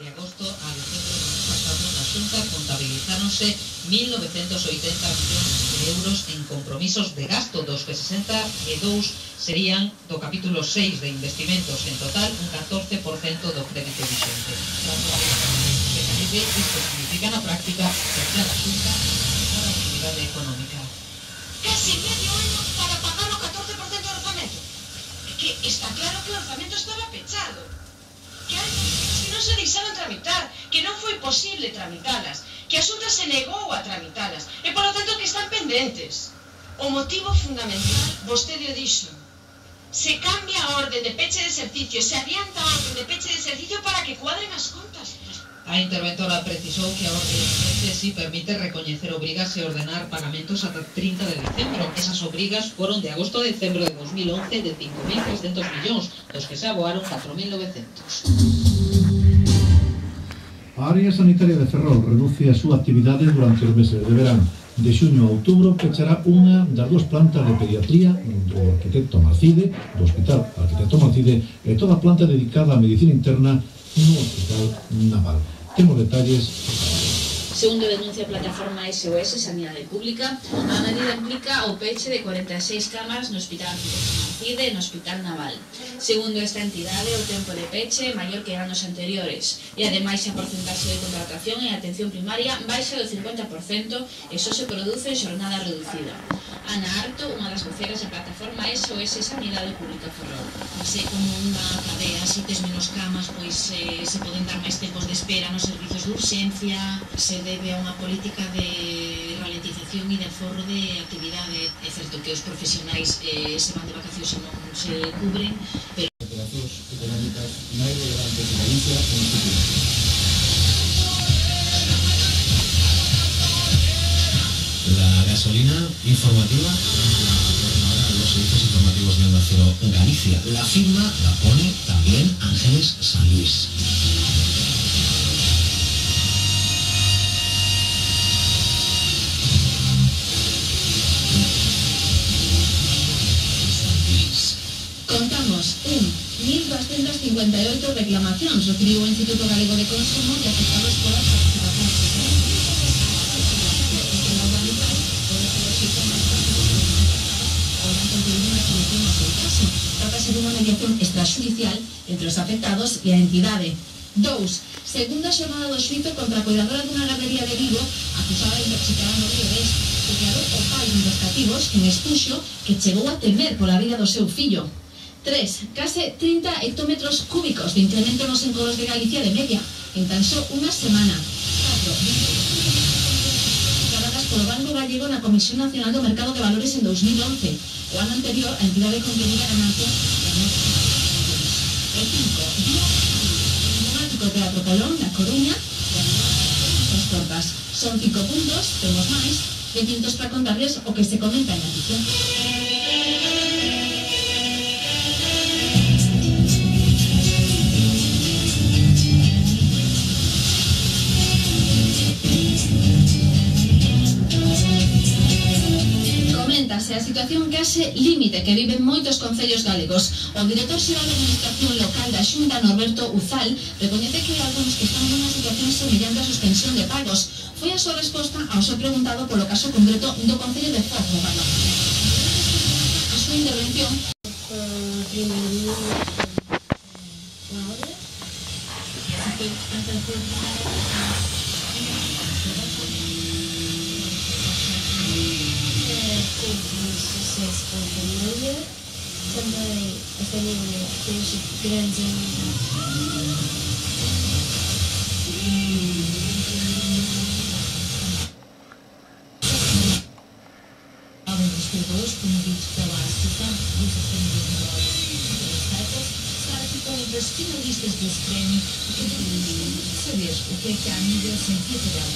De agosto a decembro do ano pasado na Xunta contabilizáronse 1.980 millóns de euros en compromisos de gasto, dos que 62 serían do capítulo 6 de investimentos, en total un 14% do crédito vixente. Isto significa na práctica que a Xunta a actividade económica. Casi medio ano para pagar o 14% do orzamento. É que está claro que o orzamento estaba pechado. Que hai cousas que non se deixaron tramitar, que non foi posible tramitalas, que a Xunta se negou a tramitalas e, polo tanto, que están pendentes. O motivo fundamental, vostede o dixo, se cambia a orde de peche de exercicio, se adianta a orde de peche de exercicio para que cuadren as contas. A interventora precisou que a orde de peche si permite recoñecer obrigas e ordenar pagamentos ata 30 de decembro. Esas obrigas foron de agosto a decembro de 2011 de 5.300 millóns, dos que se aboaron 4.900. A área sanitaria de Ferrol reduce a súa actividade durante os meses de verano. De xuño a outubro pechará unha das dúas plantas de pediatría do arquitecto Marcide, do Hospital Arquitecto Marcide, e toda a planta dedicada á medicina interna no Hospital Naval. Temos detalles. Segundo denuncia a plataforma SOS Sanidade Pública, a medida implica o peche de 46 camas no Hospital Arquitecto Marcide e no Hospital Naval. Segundo esta entidade, o tempo de peche é maior que anos anteriores e, ademais, a porcentaxe de contratación e atención primaria baixa do 50% e só se produce en xornada reducida. Ana Arto, unha das voceras da plataforma SOS Sanidade Pública Ferrol. Se como unha cadea, se tes menos camas, pois se poden dar máis tempos de espera nos servizos de urxencia, se debe a unha política de ralentización e de aforro de actividade. É certo que os profesionais se van de vacacións e non se cubren, pero operacións económicas máis relevantes de Galicia en o futuro. La gasolina informativa ahora los servicios informativos de Onda Cero Galicia. La firma la pone también Ángeles San Luis. contamos 1.258 reclamacións, referiu o Instituto Galego de Consumo e afectados pola participación Trátase dunha mediación extrajudicial entre os afectados e a entidade. 2. Segunda xornada do xuízo contra a cuidadora dunha gardería de Vigo acusada de intoxicar no río Dés, declarou o pai dun dos cativos que expulso que chegou a temer pola vida do seu fillo. 3. Case 30 hectómetros cúbicos de incremento nos encoros de Galicia de media en tan só unha semana. 4. Declaradas polo Banco Gallego na Comisión Nacional do Mercado de Valores en 2011. O ano anterior, a entidade contenía ganancia de 5. O Teatro Colón, na Coruña, e as tortas. Son 5 puntos, temos máis, de tintos para contarles o que se comenta en a noticia. Coméntase a situación case límite que viven moitos concellos galegos. O director xeral de Administración Local da Xunta, Norberto Uzal, recoñece que hai algúns que están nunha situación semellante a suspensión de pagos. Foi a súa resposta ao ser preguntado polo caso concreto do Concello de Foz no Parlamento. A súa intervención também a família fez grandes amizades. Além dos criadores promovidos pela Associação dos Famílias Numerosas interessadas, estar aqui com outras finalistas desse prémio e queremos saber o que é que a amiga sentia dela.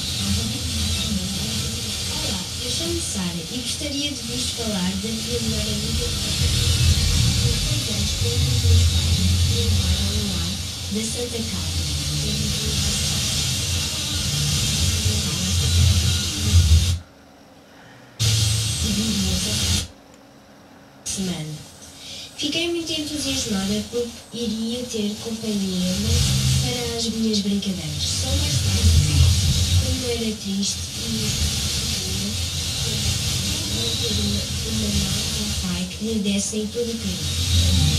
Olá, eu chamo-me Sara e gostaria de vos falar da minha melhor amiga com os meus pais me levaram ao lar da Santa Casa. Semana. Fiquei muito entusiasmada porque iria ter companhia para as minhas brincadeiras. Só mais tarde, como era triste e não ter uma mãe e um pai que lhe dessem todo o carinho.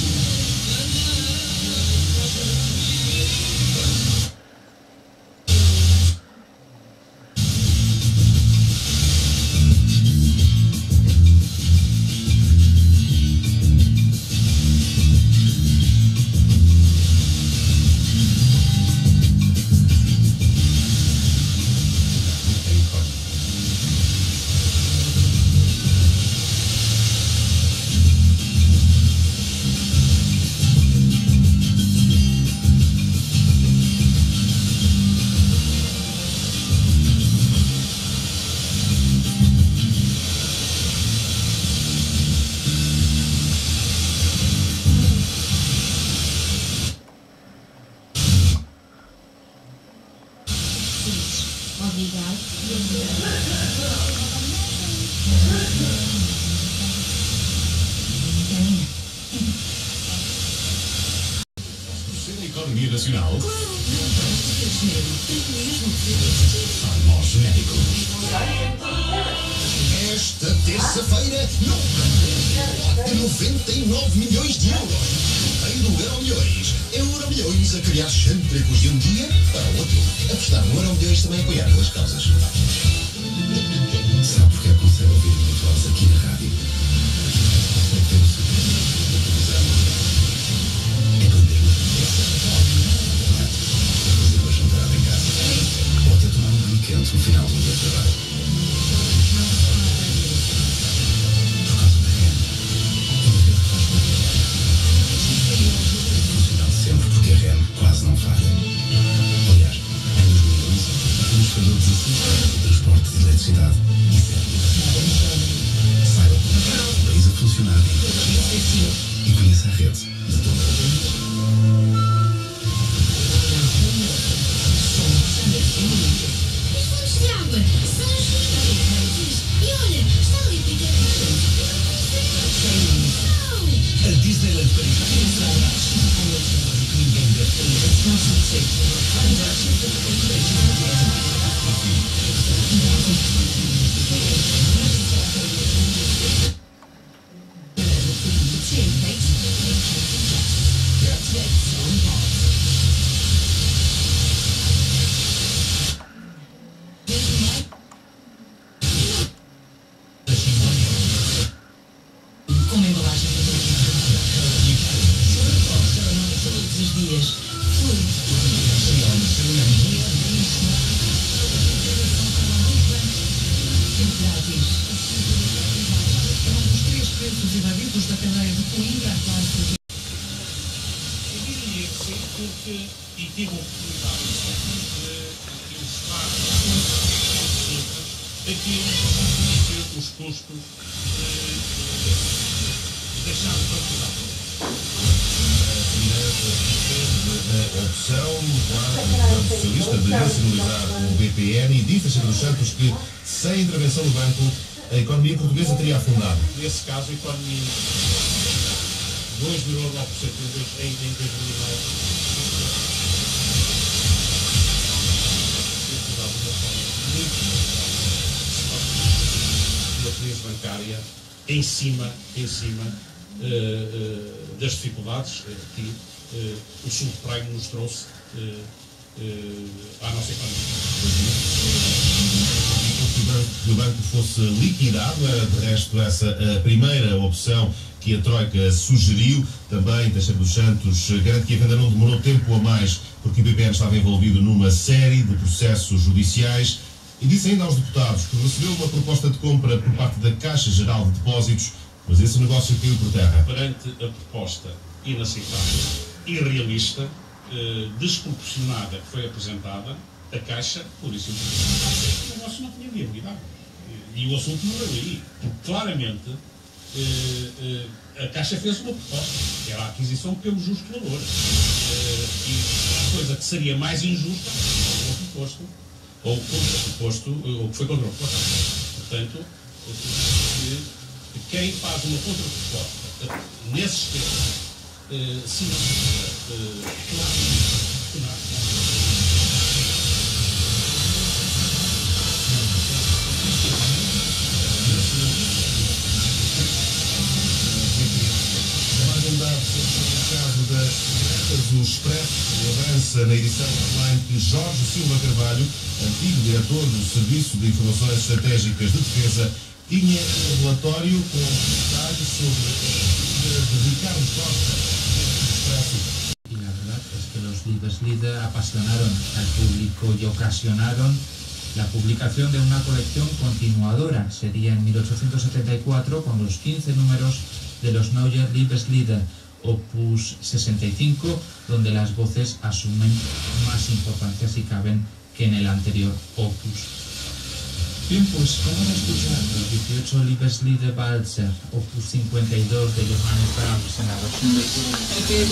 Economia Nacional. Farmogénicos. Esta terça-feira, não 99 milhões de euros. Rei do Euromilhões. Euromilhões a criar chantrecos de um dia para o outro. Apostar no Euromilhões também apoiar duas causas. Sabe porque é que consegue ouvir a minha voz aqui na rádio? Consegue ter o seu na televisão. É quando mesmo fazer uma jantarada em casa. Ou até tomar um vinho quente no final do dia de trabalho. Por causa da REN. Toda vez que faz coisa. Funcionando sempre porque a REN quase não falha. Aliás, em 2011, temos feito 16 de transporte de eletricidade. Isso é saiba o país a funcionar e conheça a rede de toda a gente. As fontes de água são as fontes. E olha, está ali Peter Pan. A Disneyland Paris começará que ninguém deve ter. Com uma embalagem todos os dias. Os três preços evadidos da cadeia de Coimbra à classe. Eu diria que sim, porque e tive a oportunidade de ilustrar aquilo que ser os custos deixados para cuidar. A opção do Partido Socialista de nacionalizar o BPN e disse a Sra. dos Santos que, sem a intervenção do banco, a economia portuguesa teria afundado. Nesse caso, a economia 2,9% em 2009. Uma crise bancária em cima das dificuldades que o subprime nos trouxe à nossa economia. Que o banco fosse liquidado, era de resto essa a primeira opção que a Troika sugeriu. Também Teixeira dos Santos garante que a venda não demorou tempo a mais porque o BPN estava envolvido numa série de processos judiciais e disse ainda aos deputados que recebeu uma proposta de compra por parte da Caixa Geral de Depósitos, mas esse negócio caiu por terra. Perante a proposta inaceitável, irrealista, desproporcionada que foi apresentada, a Caixa, por isso, o negócio não tinha viabilidade. E o assunto morreu aí, porque claramente a Caixa fez uma proposta, que era a aquisição pelo justo valor. E a coisa que seria mais injusta foi o proposto, ou que foi contra o proposto. Portanto, quem faz uma contraproposta nesses termos O Expresso avança na edição online que Jorge Silva Carvalho, antigo diretor do Serviço de Informações Estratégicas de Defesa, tinha um relatório com detalhes sobre de Ricardo Costa do Expresso. Y la verdad es que los Libeslieder apasionaron al público y ocasionaron la publicación de una colección continuadora. Sería en 1874 con los 15 números de los Neue Liebeslieder, opus 65, donde las voces asumen más importancia si caben que en el anterior opus. Bien, pues vamos a escuchar los 18 Liebeslieder Walzer, opus 52 de Johannes Brahms en la versión de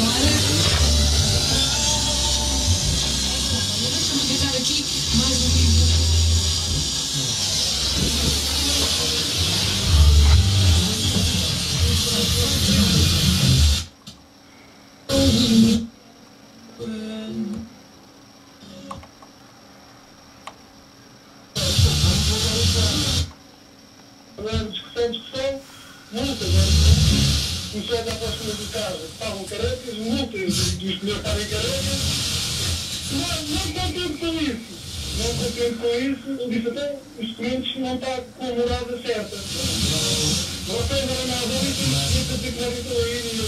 discussão, multas, começou a dar para cima do carro, estavam carecas, multas dos que não estarem carecas, não contente com isso, eu disse até, os documentos não estão com a morada certa. Vocês não mais ouvem, eu tenho que ir aí e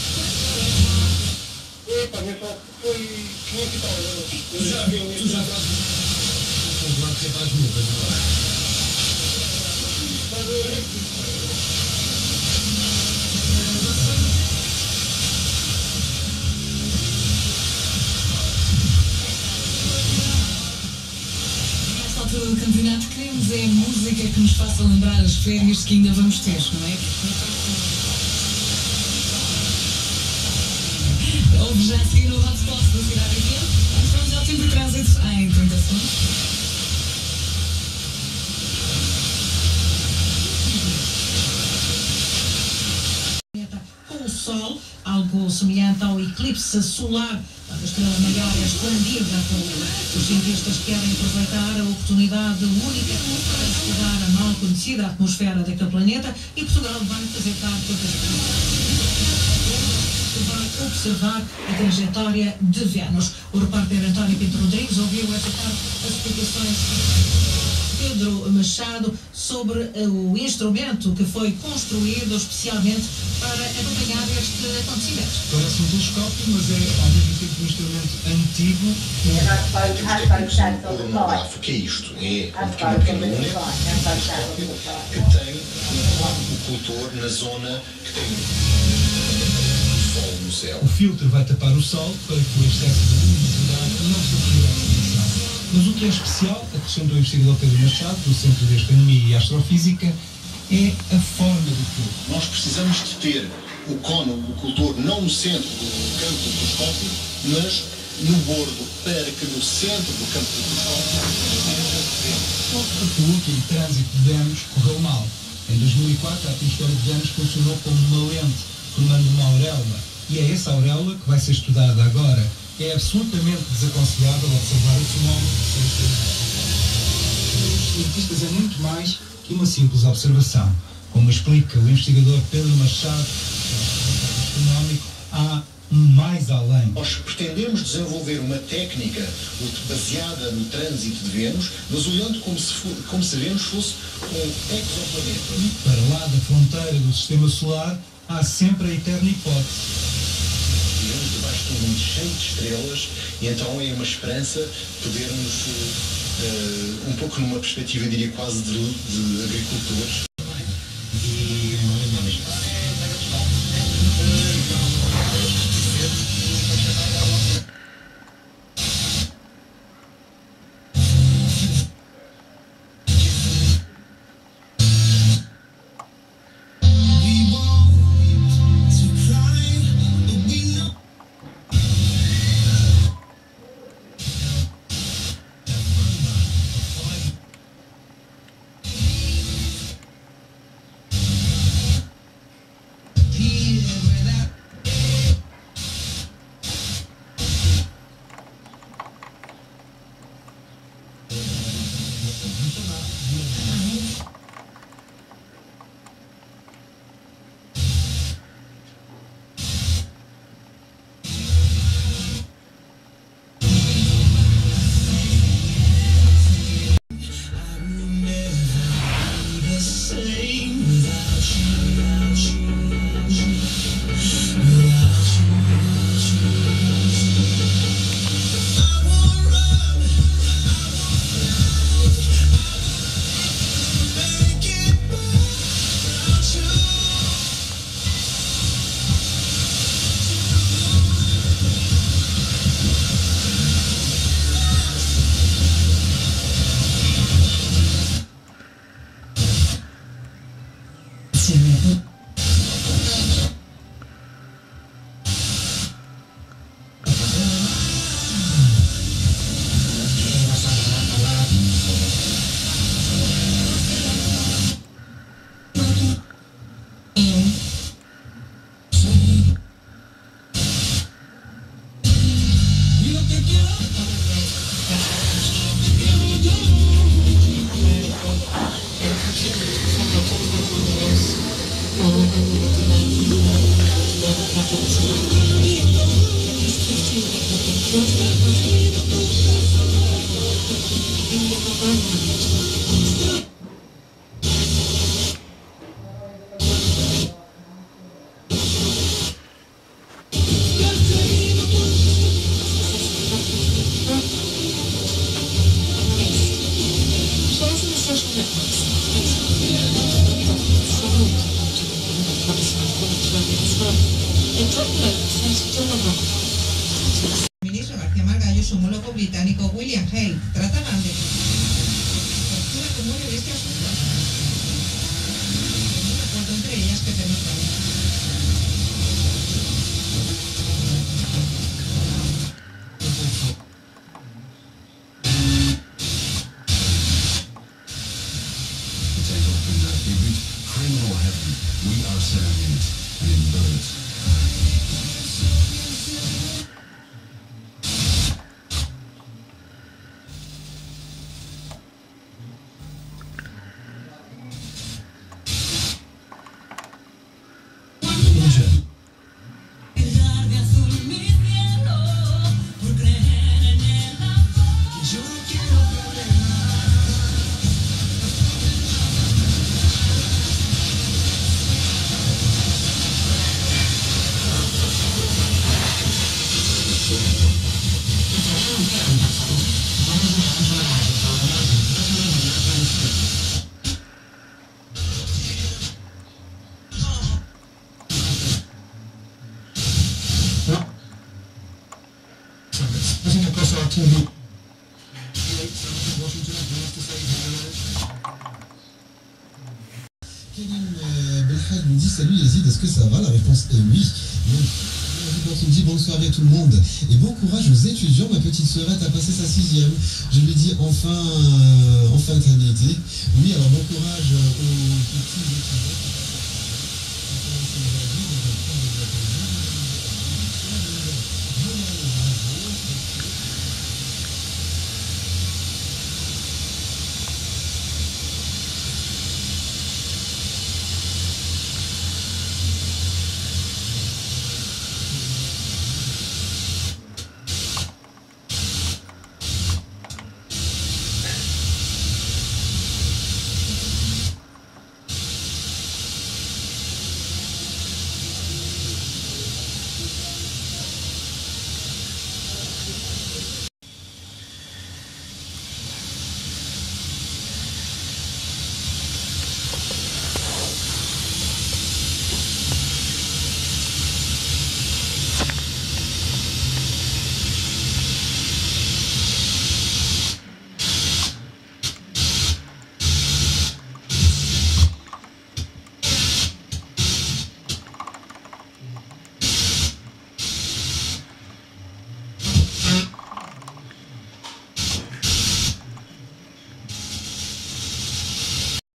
eu epa, mas só foi 500 e tal euros. Tu já fazes o lado que faz multas, não é? Nesta altura do campeonato queremos é música que nos faça lembrar as férias que ainda vamos ter, não é? Houve já a seguir no hotspot da cidade aqui. Vamos ao tempo de trânsito em 30 segundos. Com o Sol, algo semelhante ao eclipse solar, a estrela maior é esplendida com a Lua. Os cientistas querem aproveitar a oportunidade única para estudar a mal conhecida atmosfera daquele planeta e Portugal vai fazer parte que vai observar a trajetória de Vênus. O repórter António Pinto Rodrigues ouviu esta tarde as explicações de Pedro Machado sobre o instrumento que foi construído especialmente para acompanhar este acontecimento. Parece um telescópio, mas é ao mesmo tempo um instrumento antigo. O monógrafo, que é isto? É uma pequena luna, um telescópio que tem o cultor na zona que tem o Sol no céu. O filtro vai tapar o Sol para que o excesso de luminosidade não sofra a radiação. Mas o que é especial, acrescentou o investigador Pedro Machado, do Centro de Astronomia e Astrofísica, é a forma do tubo. Nós precisamos de ter o cono, o cultor, não no centro do campo do telescópio, mas no bordo, para que no centro do campo do telescópio esteja Vênus. Só que o último trânsito de Vênus correu mal. Em 2004, a atmosfera de Vênus funcionou como uma lente, formando uma auréola. E é essa auréola que vai ser estudada agora. É absolutamente desaconselhável observar o fenómeno sem ser. Os cientistas é muito mais que uma simples observação. Como explica o investigador Pedro Machado, astronómico, há um mais além. Nós pretendemos desenvolver uma técnica baseada no trânsito de Vênus, mas olhando como se Vênus fosse um exoplaneta. E para lá da fronteira do sistema solar, há sempre a eterna hipótese. Vivemos debaixo de um mundo cheio de estrelas e então é uma esperança podermos, um pouco numa perspectiva, diria quase de agricultores. El ministro García Margallo y su homólogo británico William Hale trataban de postura común en este asunto. Un acuerdo entre ellas que permita nous dit salut Yazid, est-ce que ça va? La réponse est oui. Donc, quand il me dit bonne soirée tout le monde et bon courage aux étudiants, ma petite sœurette a passé sa 6e. Je lui dis enfin t'as été. Oui, alors bon courage aux petits étudiants.